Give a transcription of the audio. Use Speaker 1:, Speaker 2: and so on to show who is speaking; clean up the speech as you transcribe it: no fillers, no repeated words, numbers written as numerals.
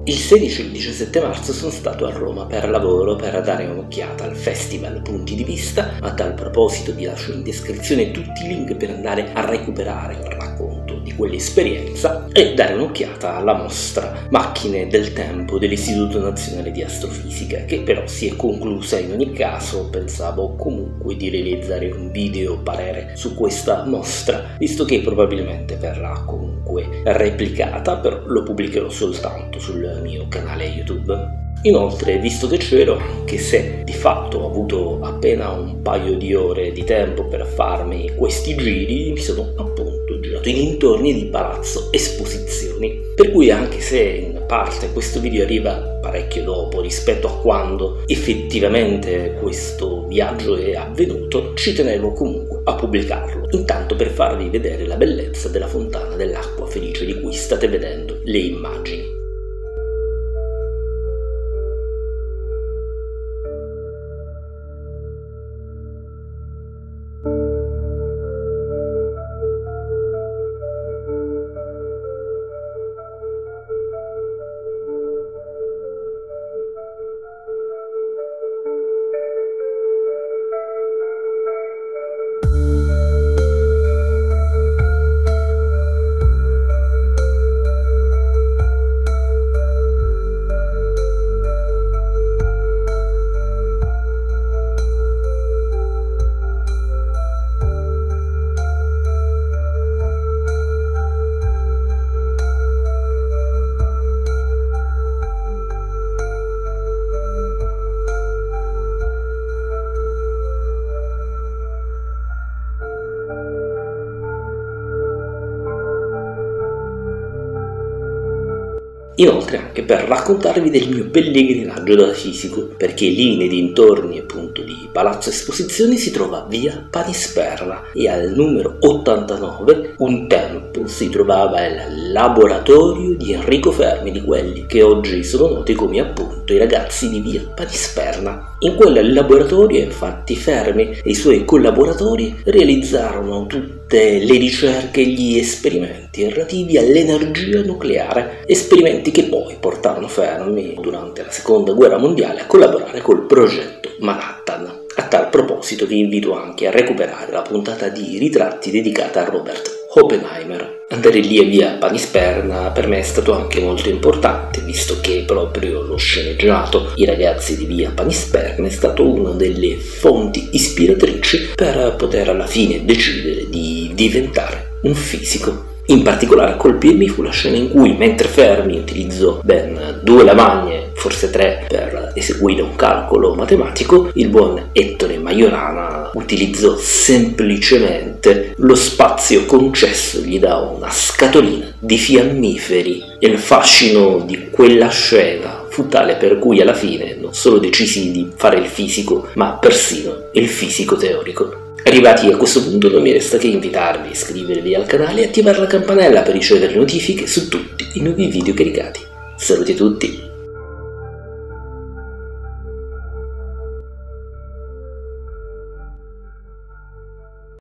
Speaker 1: Il 16 e il 17 marzo sono stato a Roma per lavoro per dare un'occhiata al Festival Punti di Vista. A tal proposito vi lascio in descrizione tutti i link per andare a recuperare un racconto di quell'esperienza e dare un'occhiata alla mostra Macchine del Tempo dell'Istituto Nazionale di Astrofisica, che però si è conclusa in ogni caso. Pensavo comunque di realizzare un video parere su questa mostra, visto che probabilmente verrà comunque replicata, però lo pubblicherò soltanto sul mio canale YouTube. Inoltre, visto che c'ero, anche se di fatto ho avuto appena un paio di ore di tempo per farmi questi giri, mi sono appunto girato in dintorni di Palazzo Esposizioni, per cui anche se in parte questo video arriva parecchio dopo rispetto a quando effettivamente questo viaggio è avvenuto, ci tenevo comunque a pubblicarlo, intanto per farvi vedere la bellezza della fontana dell'acqua felice di cui state vedendo le immagini. Inoltre anche per raccontarvi del mio pellegrinaggio da fisico, perché lì nei dintorni appunto di Palazzo Esposizioni si trova via Panisperna e al numero 89 un tempo si trovava il laboratorio di Enrico Fermi, di quelli che oggi sono noti come appunto i ragazzi di via Panisperna. In quel laboratorio infatti Fermi e i suoi collaboratori realizzarono tutte le ricerche e gli esperimenti relativi all'energia nucleare, esperimenti che poi portarono Fermi durante la seconda guerra mondiale a collaborare col progetto Manhattan. A tal proposito vi invito anche a recuperare la puntata di ritratti dedicata a Robert Oppenheimer. Andare lì a via Panisperna per me è stato anche molto importante, visto che proprio lo sceneggiato I ragazzi di via Panisperna è stato una delle fonti ispiratrici per poter alla fine decidere di diventare un fisico. In particolare a colpirmi fu la scena in cui, mentre Fermi utilizzò ben 2 lavagne, forse 3, per eseguire un calcolo matematico, il buon Ettore Majorana utilizzò semplicemente lo spazio concessogli da una scatolina di fiammiferi, e il fascino di quella scena fu tale per cui alla fine non solo decisi di fare il fisico, ma persino il fisico teorico. Arrivati a questo punto non mi resta che invitarvi a iscrivervi al canale e attivare la campanella per ricevere notifiche su tutti i nuovi video caricati. Saluti a tutti!